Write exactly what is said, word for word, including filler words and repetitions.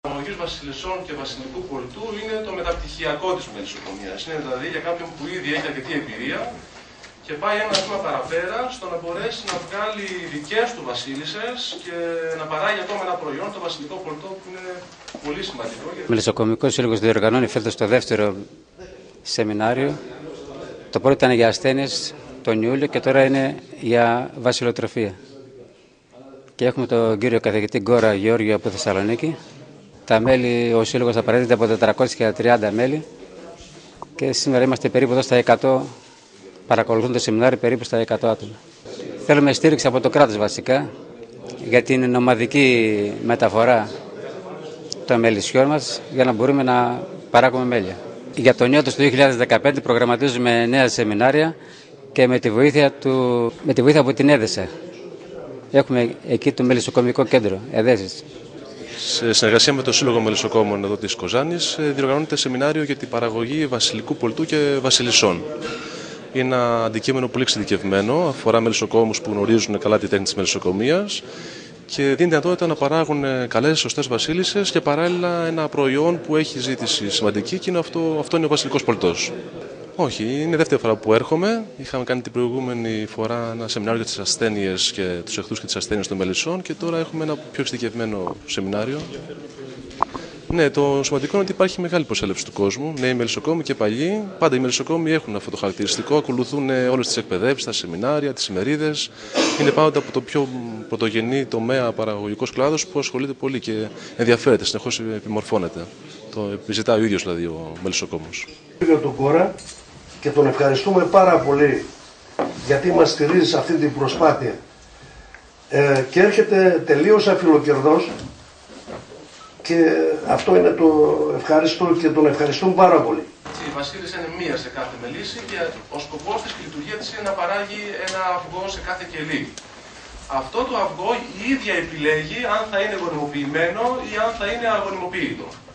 Παραγωγή βασιλισσών και βασιλικού πολτού είναι το μεταπτυχιακό της μελισσοκομείας. Είναι δηλαδή για κάποιον που ήδη έχει αρκετή εμπειρία και πάει ένα βήμα παραπέρα στο να μπορέσει να βγάλει δικές του βασίλισσες και να παράγει ακόμα ένα προϊόν, το βασιλικό πολτό, που είναι πολύ σημαντικό. Ο Μελισσοκομικός Σύλλογος διοργανώνει φέτος το δεύτερο σεμινάριο. Το πρώτο ήταν για ασθένειες τον Ιούλιο και τώρα είναι για βασιλοτροφία. Και έχουμε τον κύριο καθηγητή Γκόρα Γεώργιο από Θεσσαλονίκη. Τα μέλη, ο Σύλλογος θα παραδίδεται από τετρακόσια τριάντα μέλη και σήμερα είμαστε περίπου εδώ στα εκατό, παρακολουθούν το σεμινάριο περίπου στα εκατό άτομα. Θέλουμε στήριξη από το κράτος βασικά για την ομαδική μεταφορά των μελισσιών μας για να μπορούμε να παράγουμε μέλια. Για τον έτος του δύο χιλιάδες δεκαπέντε προγραμματίζουμε νέα σεμινάρια και με τη βοήθεια, του, με τη βοήθεια από την ΕΔΕΣΑ. Έχουμε εκεί το Μελισσοκομικό Κέντρο, ΕΔΕΣΙΣ. Σε συνεργασία με το Σύλλογο Μελισσοκόμων εδώ της Κοζάνης, διοργανώνεται σεμινάριο για την παραγωγή βασιλικού πολτού και βασιλισσών. Είναι ένα αντικείμενο πολύ εξειδικευμένο, αφορά μελισσοκόμους που γνωρίζουν καλά τη τέχνη της μελισσοκομείας και δίνει δυνατότητα να παράγουν καλές, σωστές βασίλισσες και παράλληλα ένα προϊόν που έχει ζήτηση σημαντική και είναι αυτό, αυτό είναι ο βασιλικός πολτός. Όχι, είναι η δεύτερη φορά που έρχομαι. Είχαμε κάνει την προηγούμενη φορά ένα σεμινάριο για τις ασθένειες και τους εχθρούς και τις ασθένειες των μελισσών και τώρα έχουμε ένα πιο εξειδικευμένο σεμινάριο. Ναι, το σημαντικό είναι ότι υπάρχει μεγάλη προσέλευση του κόσμου. Νέοι μελισσοκόμοι και παλιοί. Πάντα οι μελισσοκόμοι έχουν αυτό το χαρακτηριστικό. Ακολουθούν όλες τις εκπαιδεύσεις, τα σεμινάρια, τις ημερίδες. Είναι πάντα από το πιο πρωτογενή τομέα παραγωγικός κλάδος που ασχολείται πολύ και ενδιαφέρεται, συνεχώς επιμορφώνεται. Το επιζητάει ο ίδιος δηλαδή ο μελισσοκόμος. Και τον ευχαριστούμε πάρα πολύ γιατί μας στηρίζει σε αυτή την προσπάθεια ε, και έρχεται τελείως αφιλοκερδός και αυτό είναι το ευχαριστώ και τον ευχαριστούμε πάρα πολύ. Η βασίλισσα είναι μία σε κάθε μελίσση και ο σκοπός της και η λειτουργία της είναι να παράγει ένα αυγό σε κάθε κελί. Αυτό το αυγό η ίδια επιλέγει αν θα είναι γονιμοποιημένο ή αν θα είναι αγωνιμοποιητό.